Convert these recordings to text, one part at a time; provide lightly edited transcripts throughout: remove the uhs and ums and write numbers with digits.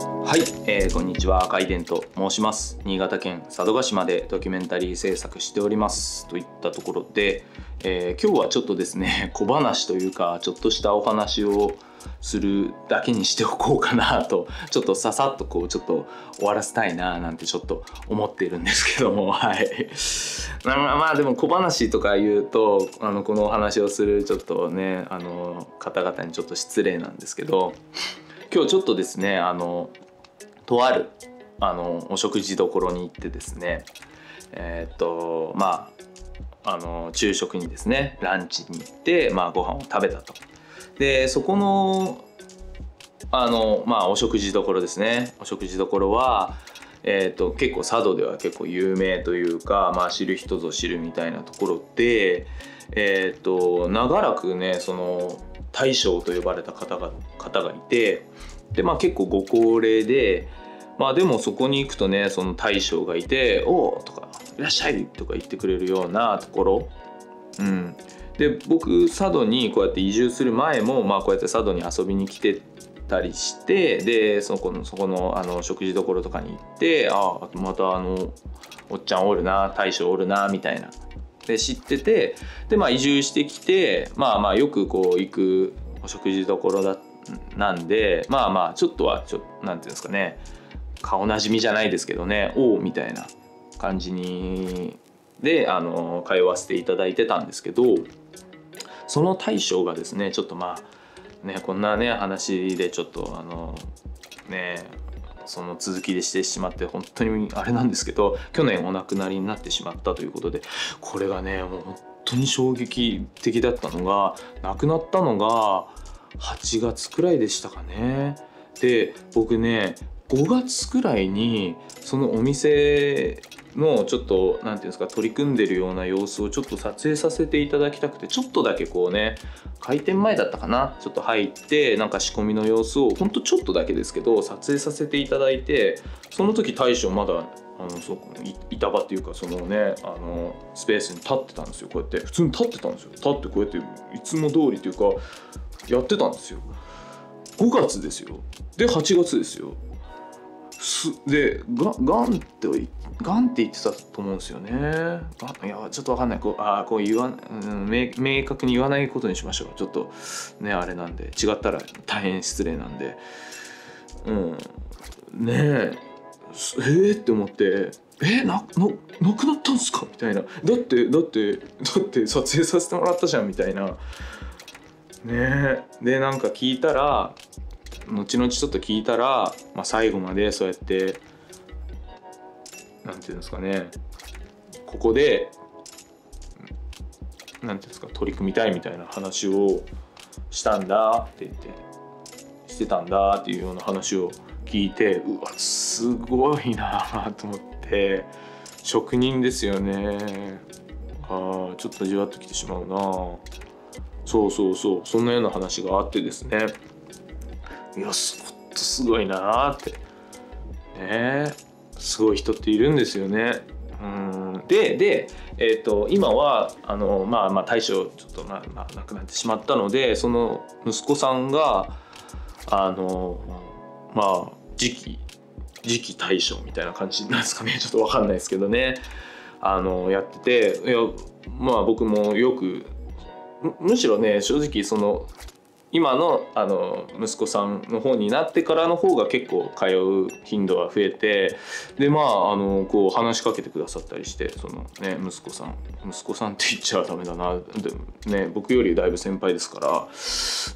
はい、こんにちは、赤井伝と申します。新潟県佐渡島でドキュメンタリー制作しておりますといったところで、今日はちょっとですね、小話というかちょっとしたお話をするだけにしておこうかなと、ちょっとささっとちょっと終わらせたいななんてちょっと思っているんですけども、はい。まあでも小話とか言うとこのお話をするちょっとね方々にちょっと失礼なんですけど、今日ちょっとですねとあるお食事どころに行ってですね、昼食にですねランチに行って、ご飯を食べたと。でそこのお食事どころですね。お食事どころは、結構佐渡では結構有名というか、知る人ぞ知るみたいなところで、長らくねその大将と呼ばれた方がいて、で結構ご高齢で、でもそこに行くとねその大将がいて「おー」とか「いらっしゃい」とか言ってくれるようなところ。で僕佐渡にこうやって移住する前も、こうやって佐渡に遊びに来てたりして、でそこの食事どころとかに行って「またおっちゃんおるな、大将おるな」みたいなで知ってて、で移住してきてよく行くお食事どころなんでちょっとなんていうんですかね、顔なじみじゃないですけどね、おうみたいな感じで通わせていただいてたんですけど、その大将がですねちょっとこんなね話でちょっとその続きでしてしまって本当にあれなんですけど、去年お亡くなりになってしまったということで、これがねもう本当に衝撃的だったのが、亡くなったのが8月くらいでしたかね。で僕ね5月くらいにそのお店のちょっとなんていうんですか、取り組んでるような様子をちょっと撮影させていただきたくて、ちょっとだけ開店前だったかな、ちょっと入って仕込みの様子をほんとちょっとだけですけど撮影させていただいて、その時大将まだ板場っていうかそのねスペースに立ってたんですよ。こうやって普通に立ってたんですよ。立ってこうやっていつも通りというかやってたんですよ。5月ですよ。で8月ですよ。でガンって言ってたと思うんですよね。いやちょっと分かんない、明確に言わないことにしましょう。ちょっとねあれなんで、違ったら大変失礼なんで、って思って、なくなったんですかみたいな。だって撮影させてもらったじゃんみたいなね。で聞いたら、後々ちょっと聞いたら、最後までそうやってなんていうんですかね、ここでなんていうんですか、取り組みたいみたいな話をしたんだって言ってしてたんだっていうような話を聞いて、うわすごいなと思って、職人ですよね。ちょっとじわっときてしまうな。そうそんなような話があってですね、いやすごいなってね、すごい人っているんですよね。で今は大将ちょっと亡くなってしまったので、その息子さんが次期大将みたいな感じなんですかね、ちょっと分かんないですけどね、やってて、いや僕もよくむしろね正直その今の息子さんの方になってからの方が結構通う頻度は増えて、で話しかけてくださったりして、そのね息子さんって言っちゃダメだな、でもね僕よりだいぶ先輩ですから、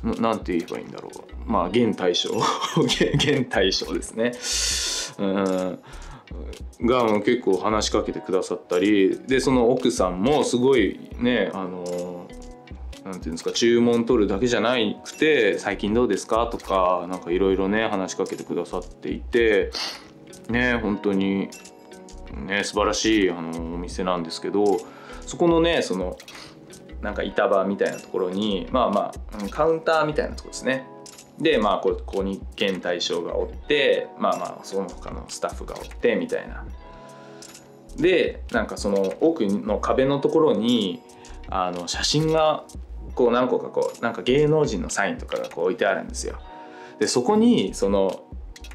なんて言えばいいんだろう、現大将現大将ですね。が結構話しかけてくださったりで、その奥さんもすごいねなんていうんですか、注文取るだけじゃなくて最近どうですかとかいろいろね話しかけてくださっていてね、本当にね素晴らしいお店なんですけど、そこのねその板場みたいなところにカウンターみたいなところですね。でここに現大将がおってその他のスタッフがおってみたいな。でその奥の壁のところに写真が何個か芸能人のサインとかが置いてあるんですよ。でそこにその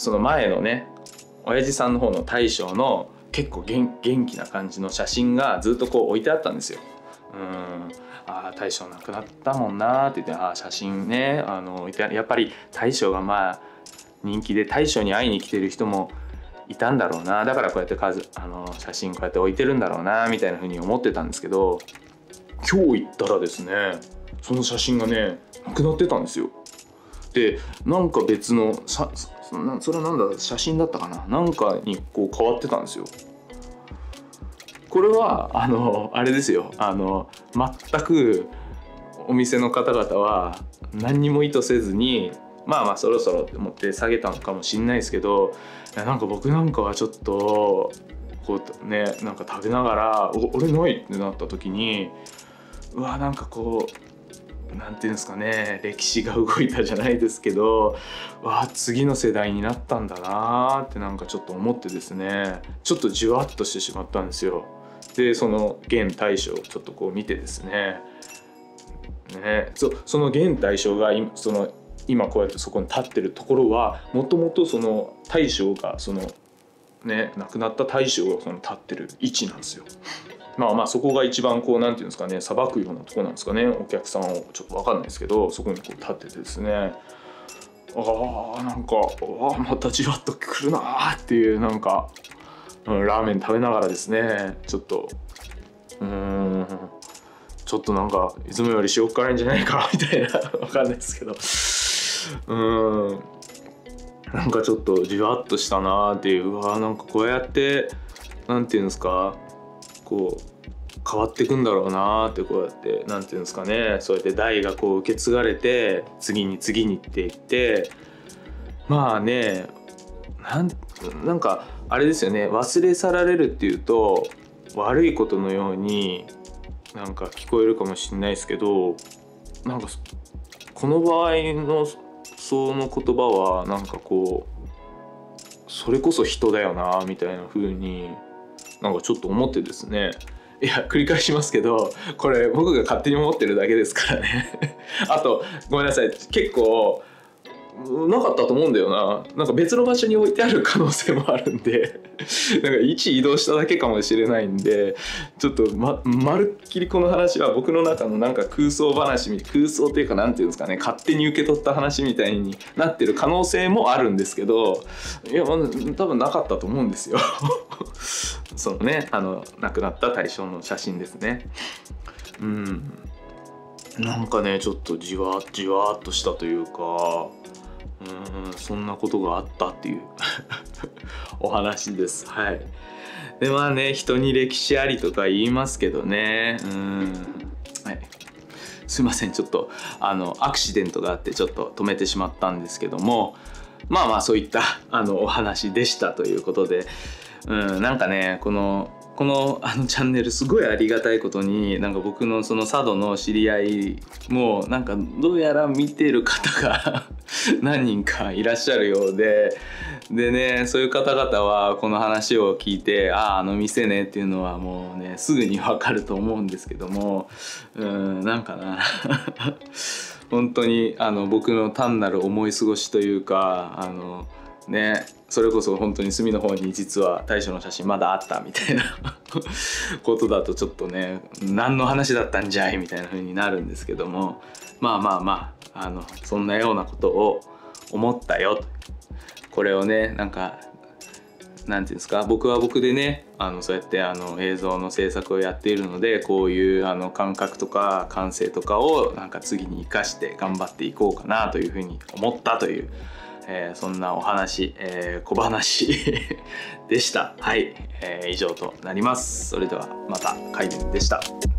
その前のね親父さんの方の大将の結構元気な感じの写真がずっとこう置いてあったんですよ。大将亡くなったもんなって言って、写真ね置いてある。やっぱり大将がまあ人気で大将に会いに来てる人もいたんだろうな、だからこうやって写真こうやって置いてるんだろうなみたいな風に思ってたんですけど、今日行ったらですねその写真がねなくなってたんですよ。でなんか別のそれはなんだ写真だったかな、なんかにこう変わってたんですよ。これはあれですよ、全くお店の方々は何にも意図せずにまあそろそろって思って下げたのかもしれないですけど、なんか僕なんかはちょっとこうねなんか食べながら俺ないってなった時になんかこうなんていうんですかね、歴史が動いたじゃないですけど次の世代になったんだなってなんかちょっと思ってですね、ちょっとじわっとしてしまったんですよ。でその現大将をちょっとこう見てですね、その現大将が今こうやってそこに立ってるところはもともとその大将が亡くなった大将が立ってる位置なんですよ。そこが一番こうなんていうんですかね、さばくようなとこなんですかね、お客さんをちょっと分かんないですけど、そこにこう立っててですね、なんかまたじわっとくるなーっていう、なんか、ラーメン食べながらですねちょっとなんかいつもより塩辛いんじゃないかみたいな分かんないですけどなんかちょっとじわっとしたなーっていう、なんかこうやってなんていうんですか、こう変わっていくんだろうなーって、こうやってなんていうんですかね、そうやって代がこう受け継がれて次にっていって、なんかあれですよね、忘れ去られるっていうと悪いことのようになんか聞こえるかもしれないですけど、なんかこの場合のその言葉はなんかこうそれこそ人だよなみたいな風になんかちょっと思ってですね、いや繰り返しますけどこれ僕が勝手に思ってるだけですからねあとごめんなさい、結構なかったと思うんだよな、なんか別の場所に置いてある可能性もあるんでなんか位置移動しただけかもしれないんで、ちょっとまるっきりこの話は僕の中のなんか空想っていうかなんていうんですかね、勝手に受け取った話みたいになってる可能性もあるんですけど、いや多分なかったと思うんですよそのね亡くなった大将の写真ですね。なんかねちょっとじわっとしたというか、そんなことがあったっていうお話です。はい。で人に歴史ありとか言いますけどね、はい、すいません、ちょっとアクシデントがあってちょっと止めてしまったんですけども、そういったお話でしたということで、なんかねこのチャンネルすごいありがたいことに、なんか僕のその佐渡の知り合いもなんかどうやら見てる方が何人かいらっしゃるようでね、そういう方々はこの話を聞いて店ねっていうのはもうねすぐに分かると思うんですけども、なんかな本当に僕の単なる思い過ごしというかそれこそ本当に隅の方に実は大将の写真まだあったみたいなことだとちょっとね何の話だったんじゃいみたいな風になるんですけども、そんなようなことを思ったよと。これをねなんかなんていうんですか、僕は僕でねそうやって映像の制作をやっているので、こういう感覚とか感性とかをなんか次に生かして頑張っていこうかなというふうに思ったという、そんなお話、小話でした。はい、以上となります。それではまた、カイデンでした。